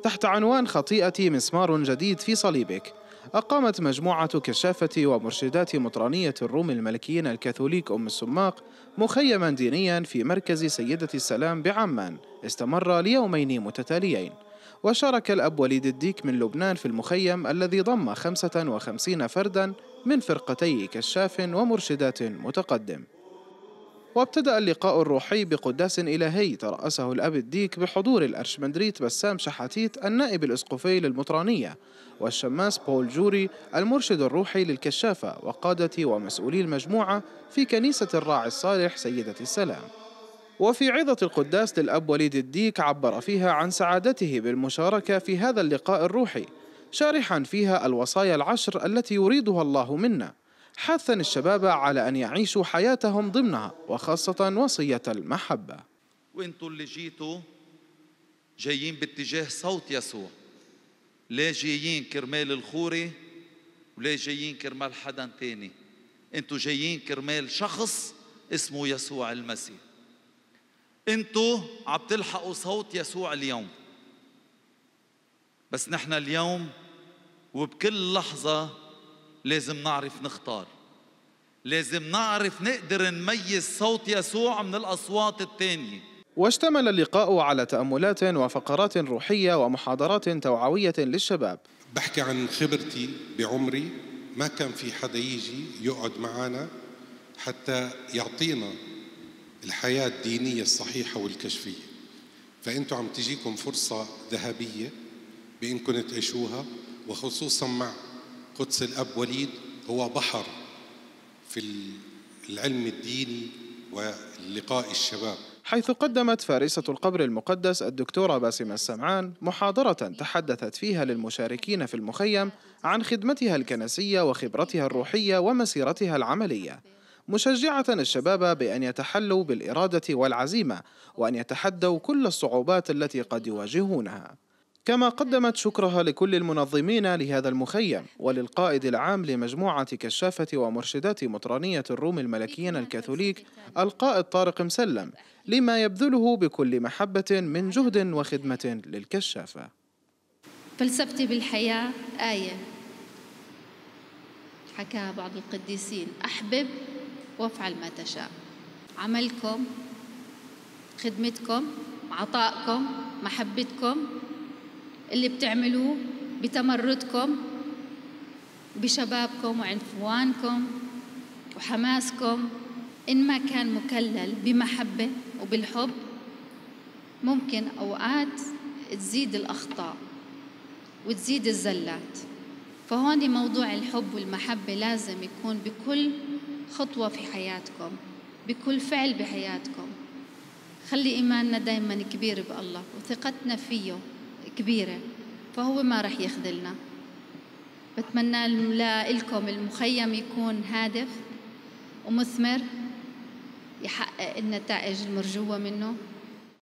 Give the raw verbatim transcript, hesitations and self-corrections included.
تحت عنوان خطيئتي مسمار جديد في صليبك. أقامت مجموعة كشافة ومرشدات مطرانية الروم الملكيين الكاثوليك أم السماق مخيما دينيا في مركز سيدة السلام بعمان، استمر ليومين متتاليين. وشارك الأب وليد الديك من لبنان في المخيم الذي ضم خمسة وخمسين فردا من فرقتي كشاف ومرشدات متقدم. وابتدأ اللقاء الروحي بقداس إلهي ترأسه الأب الديك بحضور الأرشمندريت بسام شحاتيت النائب الإسقفي للمطرانية، والشماس بول جوري المرشد الروحي للكشافة، وقادة ومسؤولي المجموعة في كنيسة الراعي الصالح سيدة السلام. وفي عظة القداس للأب وليد الديك عبر فيها عن سعادته بالمشاركة في هذا اللقاء الروحي، شارحا فيها الوصايا العشر التي يريدها الله منا، حثا الشباب على أن يعيشوا حياتهم ضمنها، وخاصة وصية المحبة. وانتوا اللي جيتوا جايين باتجاه صوت يسوع، ليه جايين كرمال الخوري وليه جايين كرمال حدا تاني؟ انتوا جايين كرمال شخص اسمه يسوع المسيح. انتوا عم تلحقوا صوت يسوع اليوم، بس نحن اليوم وبكل لحظة لازم نعرف نختار، لازم نعرف نقدر نميز صوت يسوع من الأصوات التانية. واشتمل اللقاء على تأملات وفقرات روحية ومحاضرات توعوية للشباب. بحكي عن خبرتي بعمري، ما كان في حدا يجي يقعد معنا حتى يعطينا الحياة الدينية الصحيحة والكشفية، فأنتوا عم تجيكم فرصة ذهبية بإنكم تعيشوها، وخصوصا مع قدس الأب وليد، هو بحر في العلم الديني ولقاء الشباب. حيث قدمت فارسة القبر المقدس الدكتورة باسمة السمعان محاضرة تحدثت فيها للمشاركين في المخيم عن خدمتها الكنسية وخبرتها الروحية ومسيرتها العملية، مشجعة الشباب بأن يتحلوا بالإرادة والعزيمة، وأن يتحدوا كل الصعوبات التي قد يواجهونها. كما قدمت شكرها لكل المنظمين لهذا المخيم، وللقائد العام لمجموعة كشافة ومرشدات مطرانية الروم الملكيين الكاثوليك القائد طارق مسلم، لما يبذله بكل محبة من جهد وخدمة للكشافة. فلسفتي بالحياة آية حكاها بعض القديسين: أحبب وافعل ما تشاء. عملكم، خدمتكم، عطائكم، محبتكم، اللي بتعملوه بتمردكم، بشبابكم وعنفوانكم وحماسكم، إن ما كان مكلل بمحبة وبالحب، ممكن أوقات تزيد الأخطاء وتزيد الزلات. فهون موضوع الحب والمحبة لازم يكون بكل خطوة في حياتكم، بكل فعل بحياتكم. خلي إيماننا دايما كبير بالله وثقتنا فيه كبيرة، فهو ما رح يخذلنا. بتمنى لكم المخيم يكون هادف ومثمر، يحقق النتائج المرجوة منه.